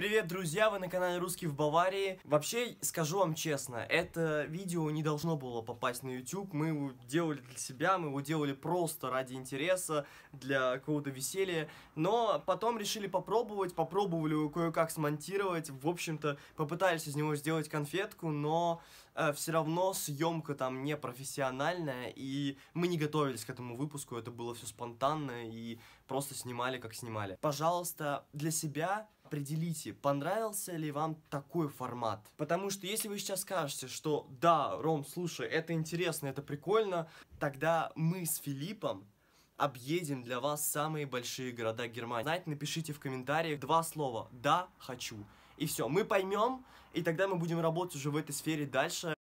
Привет, друзья, вы на канале Русский в Баварии. Вообще, скажу вам честно, это видео не должно было попасть на YouTube. Мы его делали для себя, мы его делали просто ради интереса, для какого-то веселья. Но потом решили попробовали его кое-как смонтировать. В общем-то, попытались из него сделать конфетку, но все равно съемка там не профессиональная, и мы не готовились к этому выпуску, это было все спонтанно, и просто снимали, как снимали. Пожалуйста, для себя определите, понравился ли вам такой формат. Потому что если вы сейчас скажете, что да, Ром, слушай, это интересно, это прикольно, тогда мы с Филиппом объедем для вас самые большие города Германии. Знаете, напишите в комментариях 2 слова «да, хочу». И все, мы поймем, и тогда мы будем работать уже в этой сфере дальше.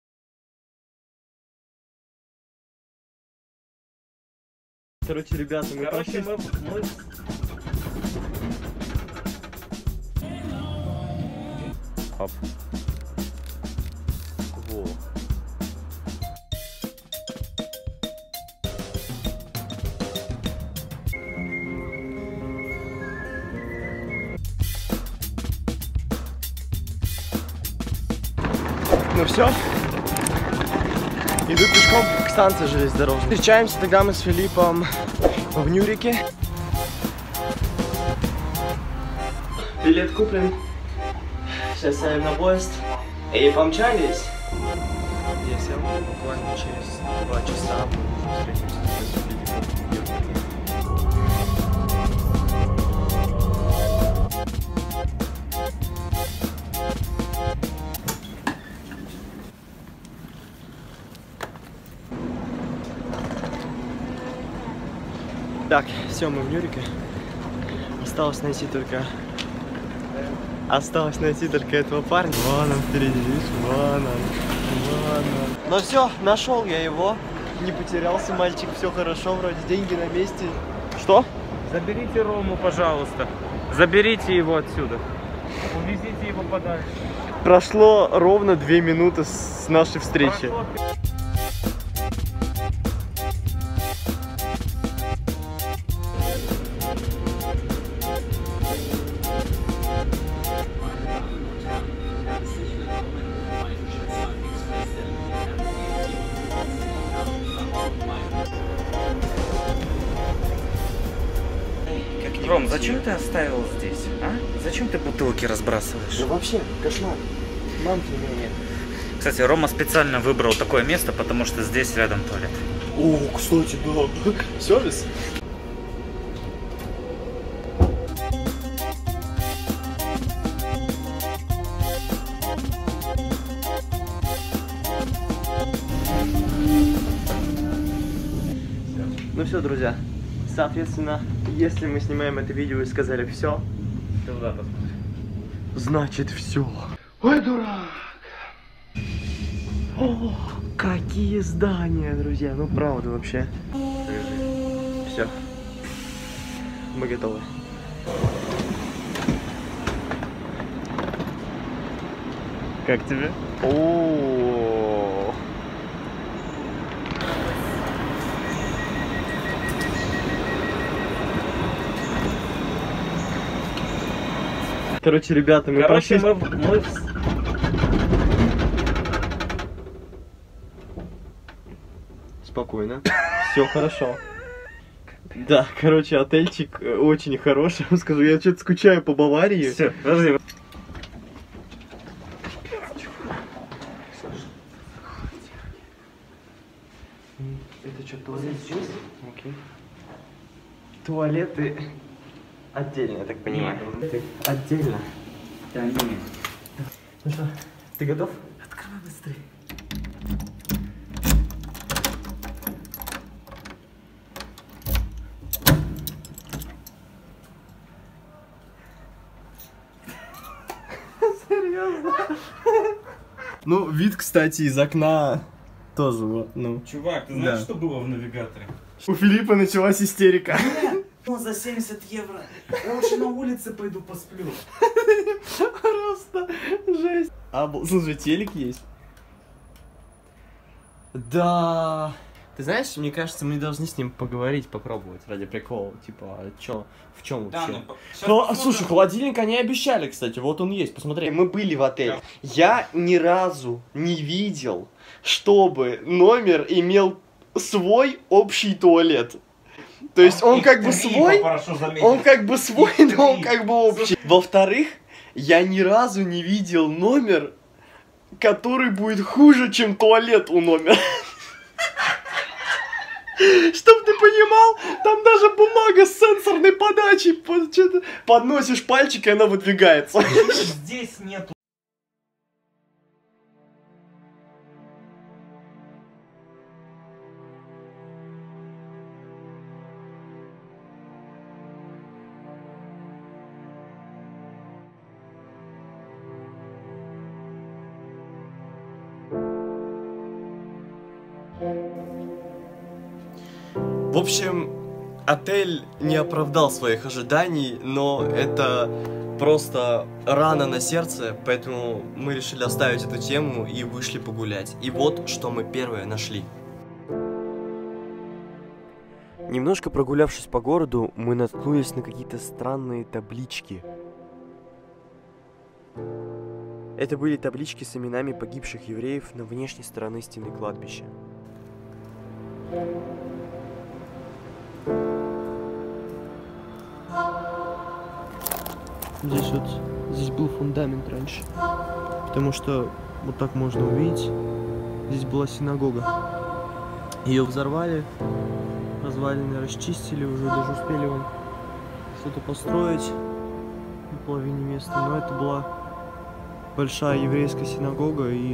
Короче, ребята, мы прошли... Оп. Во. Ну все, иду пешком к станции железнодорожной. Встречаемся тогда мы с Филиппом в Нюрике. Билет куплен. Сейчас сядем на поезд и помчались. Я сел буквально через 2 часа, мы уже встретимся с Филиппом. Так, все, мы в Нюрике. Осталось найти только этого парня. Вон он впереди, видишь? Вон он. Ну все, нашел я его. Не потерялся мальчик, все хорошо, вроде деньги на месте. Что? Заберите Рому, пожалуйста. Заберите его отсюда. Увезите его подальше. Прошло ровно 2 минуты с нашей встречи. Ром, зачем ты оставил здесь, а? Зачем ты бутылки разбрасываешь? Ну вообще, кошмар. Мамки у меня нет. Кстати, Рома специально выбрал такое место, потому что здесь рядом туалет. О, кстати, да. Сервис? Ну все, друзья. Соответственно, если мы снимаем это видео и сказали все, значит все. Ой, дурак! О, какие здания, друзья! Ну правда вообще. Все. Мы готовы. Как тебе? О. Короче, ребята, мы прошли... Спокойно. Все хорошо. Да, короче, отельчик очень хороший. Скажу, я что-то скучаю по Баварии. Все, подожди. Это что, туалет здесь? Окей. Туалеты отдельно, я так понимаю. Отдельно. Да, нет. Ну что, ты готов? Открывай быстрее. Серьезно? Ну, вид, кстати, из окна тоже вот, ну. Чувак, ты знаешь, что было в навигаторе? У Филиппа началась истерика. Ну, за 70 евро. Я лучше на улице пойду посплю. Просто жесть. Слушай, телек есть? Да. Ты знаешь, мне кажется, мы должны с ним поговорить, попробовать ради прикола. Типа, а чё, в чем Да, вообще? ну, Слушай, холодильник они обещали, кстати, вот он есть, посмотри. Мы были в отеле. Да. Я ни разу не видел, чтобы номер имел свой общий туалет. То есть он как бы свой, он как бы свой, но он как бы общий. Во-вторых, я ни разу не видел номер, который будет хуже, чем туалет у номера. Чтоб ты понимал, там даже бумага с сенсорной подачей. Подносишь пальчик, и она выдвигается. Здесь нету. В общем, отель не оправдал своих ожиданий, но это просто рана на сердце, поэтому мы решили оставить эту тему и вышли погулять. И вот, что мы первое нашли. Немножко прогулявшись по городу, мы наткнулись на какие-то странные таблички. Это были таблички с именами погибших евреев на внешней стороне стены кладбища. Здесь был фундамент раньше, потому что вот так можно увидеть, здесь была синагога. Ее взорвали, развалины расчистили, уже даже успели вон что-то построить на половине места, но это была большая еврейская синагога, и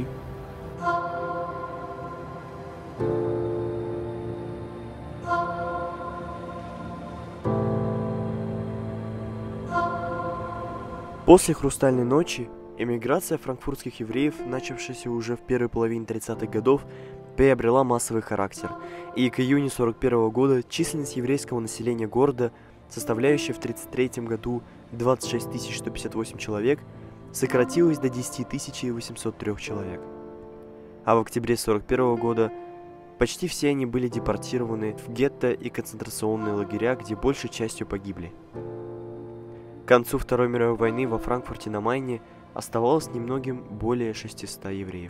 после «Хрустальной ночи» эмиграция франкфуртских евреев, начавшаяся уже в первой половине 30-х годов, приобрела массовый характер, и к июню 1941 года численность еврейского населения города, составляющая в 1933 году 26 158 человек, сократилась до 10 803 человек. А в октябре 1941 года почти все они были депортированы в гетто и концентрационные лагеря, где большей частью погибли. К концу Второй мировой войны во Франкфурте на Майне оставалось немногим более 600 евреев.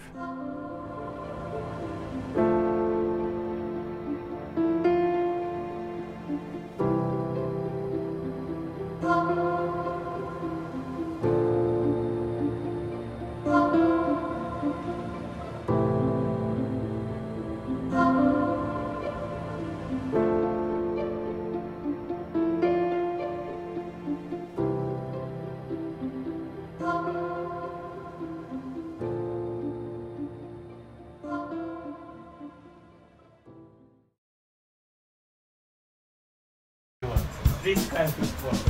Здесь кайф бесплатно.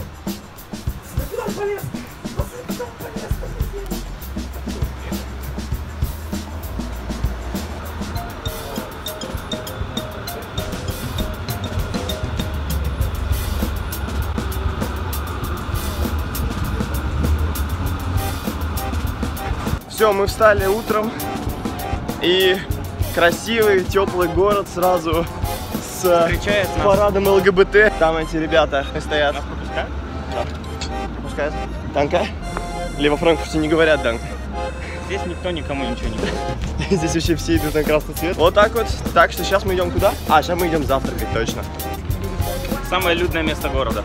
Все, мы встали утром, и красивый, теплый город сразу с парадом ЛГБТ. Там эти ребята стоят. Нас пропускают? Да. Пропускают. Данка? Или во Франкфурте не говорят данка? Здесь никто никому ничего не говорит. Здесь вообще все идут на красный цвет. Вот так вот. Так что сейчас мы идем куда? А, сейчас мы идем завтракать, точно. Самое людное место города.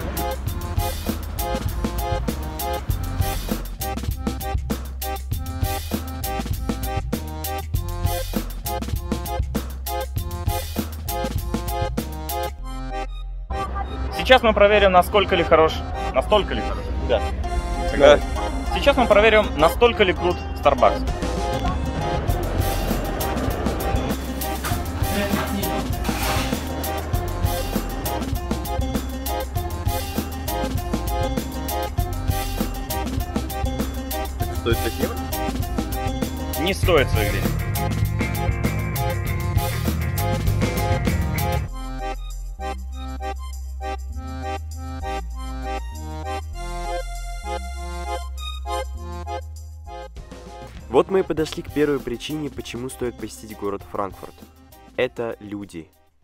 Сейчас мы проверим, насколько ли хорош. Настолько ли хорош? Да. Да. Сейчас мы проверим, настолько ли крут Starbucks. Стоит 5 евро? Не стоит своих денег. Вот мы и подошли к первой причине, почему стоит посетить город Франкфурт. Это люди.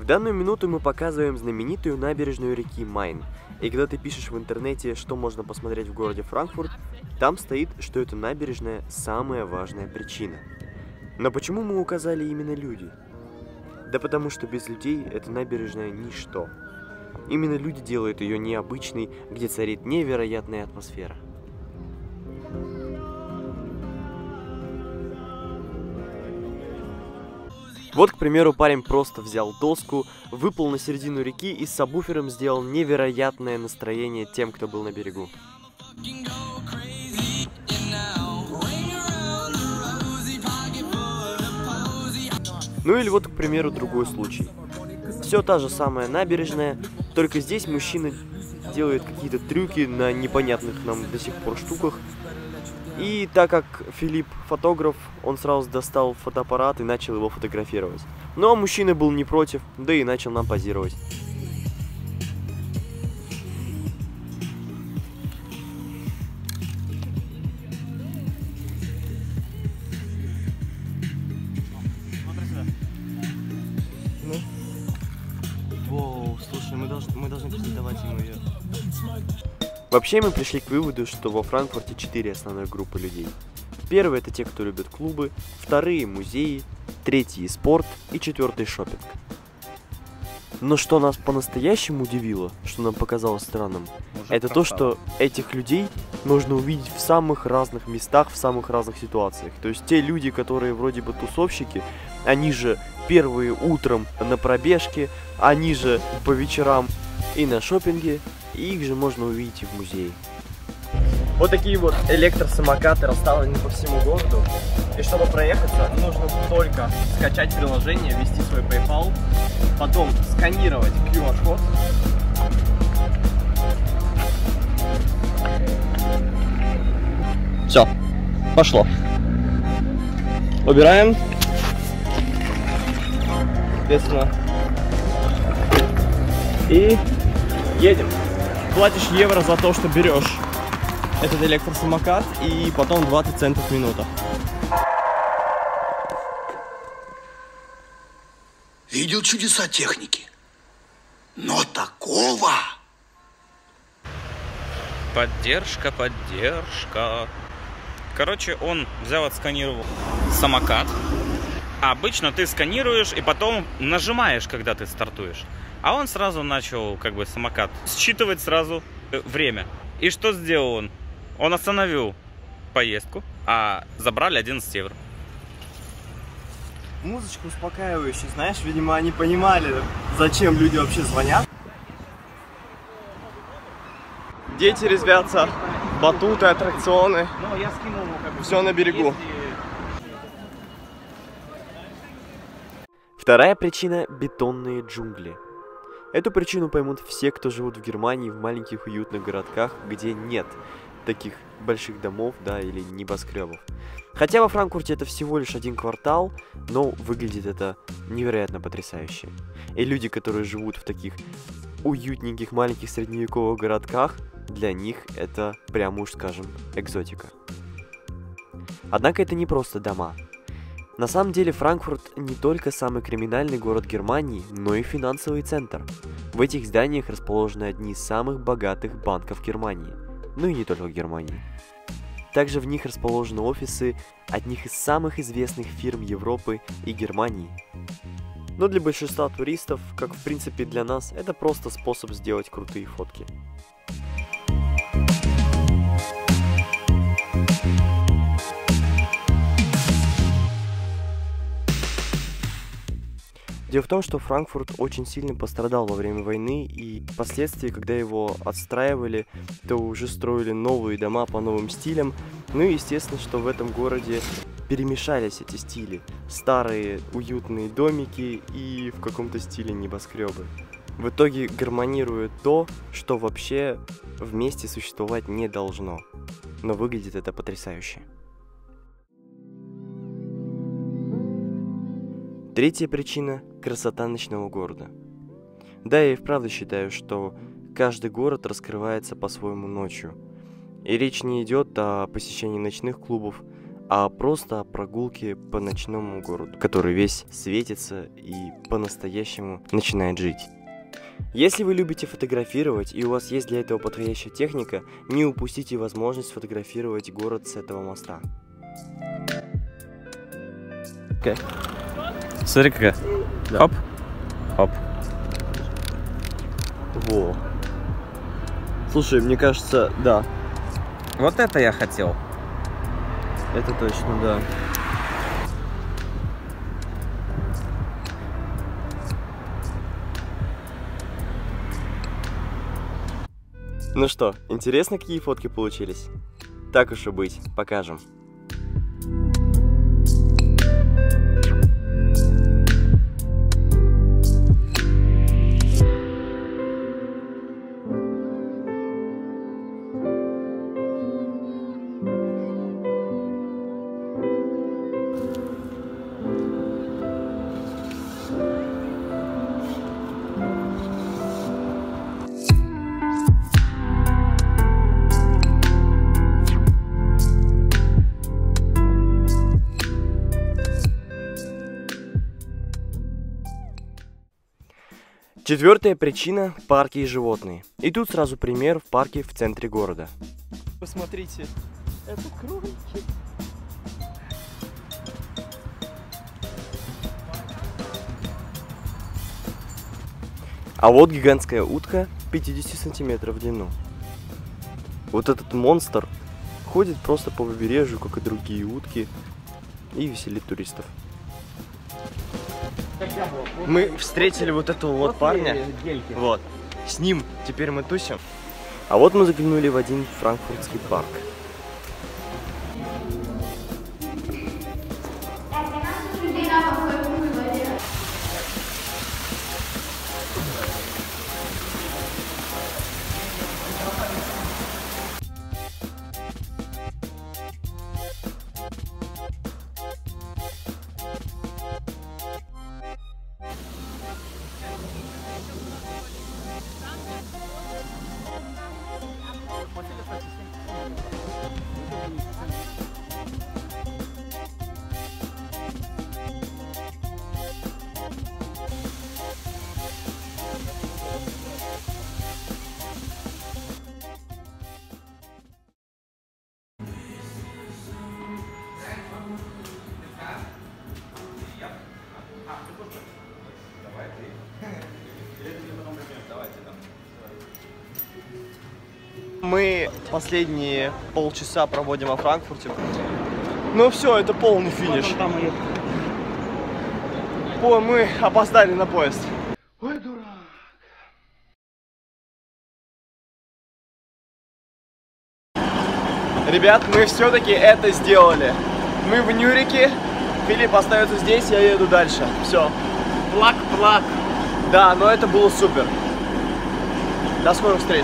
данную минуту мы показываем знаменитую набережную реки Майн. И когда ты пишешь в интернете, что можно посмотреть в городе Франкфурт, там стоит, что эта набережная самая важная причина. Но почему мы указали именно люди? Да потому что без людей эта набережная ничто. Именно люди делают ее необычной, где царит невероятная атмосфера. Вот, к примеру, парень просто взял доску, выплыл на середину реки и с сабвуфером сделал невероятное настроение тем, кто был на берегу. Ну или вот, к примеру, другой случай. Все та же самая набережная, только здесь мужчина делает какие-то трюки на непонятных нам до сих пор штуках. И так как Филипп фотограф, он сразу достал фотоаппарат и начал его фотографировать. Но мужчина был не против, да и начал нам позировать. Воу, слушай, мы должны презентовать ему ее. Вообще мы пришли к выводу, что во Франкфурте 4 основные группы людей. Первые — это те, кто любит клубы, вторые — музеи, третьи — спорт и четвертый — шопинг. Но что нас по-настоящему удивило, что нам показалось странным, это то, что этих людей можно увидеть в самых разных местах, в самых разных ситуациях. То есть те люди, которые вроде бы тусовщики, они же первые утром на пробежке, они же по вечерам и на шопинге, и их же можно увидеть и в музее. Вот такие вот электросамокаты расставлены по всему городу. И чтобы проехаться, нужно только скачать приложение, ввести свой PayPal, потом сканировать QR-код. Все, пошло. Убираем. Соответственно. И едем. Платишь евро за то, что берешь этот электросамокат, и потом 20 центов в минуту. Видел чудеса техники, но такого... Поддержка. Короче, он взял, отсканировал самокат. А обычно ты сканируешь и потом нажимаешь, когда ты стартуешь. А он сразу начал, самокат считывать сразу время. И что сделал он? Он остановил поездку, а забрали 11 евро. Музычка успокаивающая, знаешь, видимо, они понимали, зачем люди вообще звонят. Дети резвятся, батуты, аттракционы, все на берегу. Вторая причина – бетонные джунгли. Эту причину поймут все, кто живут в Германии в маленьких уютных городках, где нет таких больших домов, да, или небоскребов. Хотя во Франкфурте это всего лишь один квартал, но выглядит это невероятно потрясающе. И люди, которые живут в таких уютненьких маленьких средневековых городках, для них это, прямо уж скажем, экзотика. Однако это не просто дома. На самом деле Франкфурт не только самый криминальный город Германии, но и финансовый центр. В этих зданиях расположены одни из самых богатых банков Германии. Ну и не только в Германии. Также в них расположены офисы одних из самых известных фирм Европы и Германии. Но для большинства туристов, как в принципе для нас, это просто способ сделать крутые фотки. Дело в том, что Франкфурт очень сильно пострадал во время войны, и впоследствии, когда его отстраивали, то уже строили новые дома по новым стилям. Ну и естественно, что в этом городе перемешались эти стили. Старые уютные домики и в каком-то стиле небоскребы. В итоге гармонирует то, что вообще вместе существовать не должно. Но выглядит это потрясающе. Третья причина – красота ночного города. Да, я и вправду считаю, что каждый город раскрывается по-своему ночью. И речь не идет о посещении ночных клубов, а просто о прогулке по ночному городу, который весь светится и по-настоящему начинает жить. Если вы любите фотографировать и у вас есть для этого подходящая техника, не упустите возможность фотографировать город с этого моста. Okay. Смотри какая. Да. Хоп. Хоп. Во. Слушай, мне кажется, да. Вот это я хотел. Это точно, да. Ну что, интересно, какие фотки получились? Так уж и быть, покажем. Четвертая причина – парки и животные. И тут сразу пример в парке в центре города. Посмотрите, это кролики. А вот гигантская утка 50 сантиметров в длину. Вот этот монстр ходит просто по побережью, как и другие утки, и веселит туристов. Мы встретили вот этого вот парня, вот, с ним теперь мы тусим. А вот мы заглянули в один франкфуртский парк. Мы последние полчаса проводим во Франкфурте. Ну все, это полный финиш. Мы опоздали на поезд. Ой, дурак. Ребят, мы все-таки это сделали. Мы в Нюрике. Филипп остается здесь, я еду дальше. Все. Плак-плак. Да, но это было супер. До скорых встреч.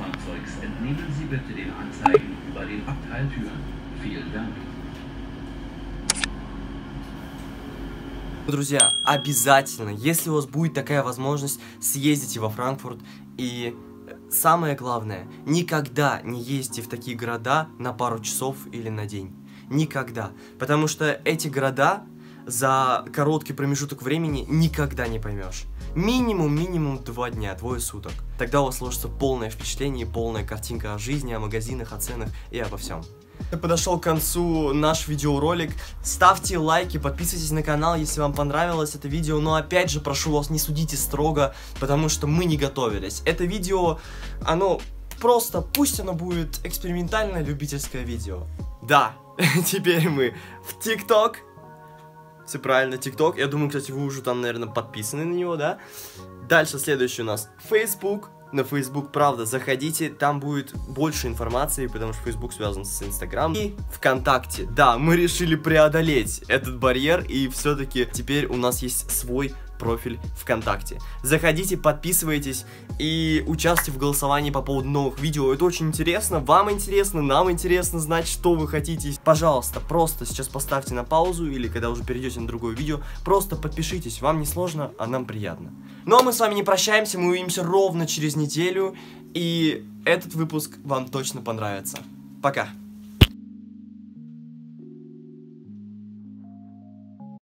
Друзья, обязательно, если у вас будет такая возможность, съездите во Франкфурт. И самое главное, никогда не ездите в такие города на пару часов или на день. Никогда. Потому что эти города за короткий промежуток времени никогда не поймешь. Минимум 2 дня, 2 суток. Тогда у вас сложится полное впечатление, полная картинка о жизни, о магазинах, о ценах и обо всем. Подошел к концу наш видеоролик. Ставьте лайки, подписывайтесь на канал, если вам понравилось это видео. Но опять же, прошу вас, не судите строго, потому что мы не готовились. Это видео, оно просто, пусть оно будет экспериментальное любительское видео. Да, теперь мы в ТикТок. Все правильно, ТикТок. Я думаю, кстати, вы уже там, наверное, подписаны на него, да? Дальше следующий у нас Facebook. На Facebook, правда, заходите, там будет больше информации, потому что Facebook связан с Instagram. И ВКонтакте. Да, мы решили преодолеть этот барьер, и все-таки теперь у нас есть свой профиль ВКонтакте. Заходите, подписывайтесь и участвуйте в голосовании по поводу новых видео. Это очень интересно, вам интересно, нам интересно знать, что вы хотите. Пожалуйста, просто сейчас поставьте на паузу, или когда уже перейдете на другое видео, просто подпишитесь, вам не сложно, а нам приятно. Ну а мы с вами не прощаемся, мы увидимся ровно через неделю, и этот выпуск вам точно понравится. Пока!